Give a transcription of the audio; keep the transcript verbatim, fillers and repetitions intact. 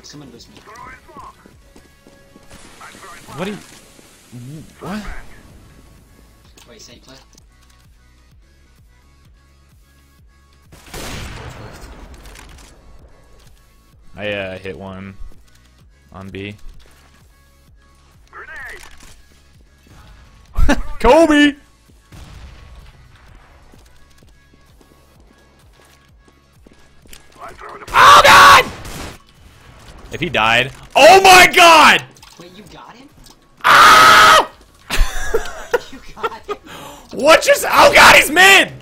Someone boost me. What do you... What? Wait, same clip. I uh, hit one on B. Kobe! Oh god! If he died. Oh my god! Wait, you got him? Ah! You got him? What just? Oh god, he's mid!